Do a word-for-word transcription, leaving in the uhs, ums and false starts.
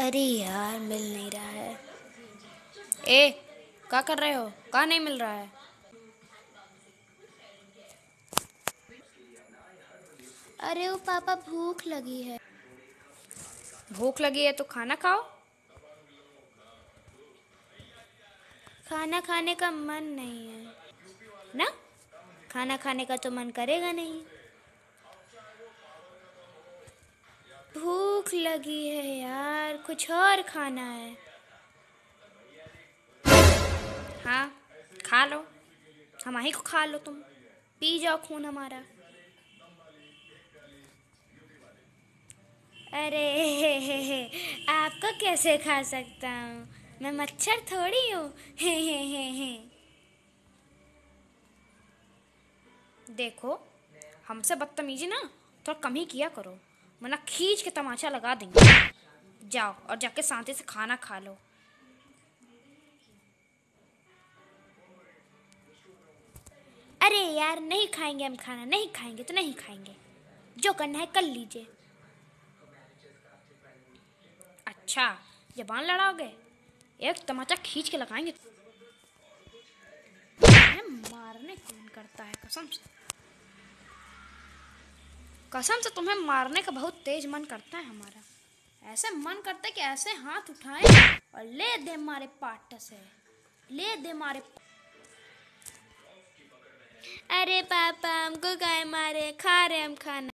अरे यार, मिल नहीं रहा है। ए, क्या कर रहे हो? कहाँ नहीं मिल रहा है? अरे वो पापा, भूख लगी है। भूख लगी है तो खाना खाओ। खाना खाने का मन नहीं है ना। खाना खाने का तो मन करेगा नहीं। भूख लगी है यार, कुछ और खाना है। हाँ, खा लो। हम ही को खा लो, तुम पी जाओ खून हमारा। अरे हे हे हे, आपको कैसे खा सकता हूँ? मैं मच्छर थोड़ी हूँ। हे हे हे हे। देखो, हमसे बदतमीजी ना थोड़ा कम ही किया करो, वरना खींच के तमाचा लगा देंगे। जाओ और जाके शांति से खाना खा लो। अरे यार, नहीं खाएंगे हम खाना। नहीं खाएंगे तो नहीं खाएंगे। जो करना है कर लीजिए। अच्छा, जबान लड़ाओगे? एक तमाचा खींच के लगाएंगे। तुम्हें मारने कौन करता है? कसम से कसम से तुम्हें मारने का बहुत तेज मन करता है हमारा। ऐसे मन करता है कि ऐसे हाथ उठाएं और ले दे मारे पाट से, ले दे मारे। अरे पापा, हमको काय मारे? खा रहे हम खाना।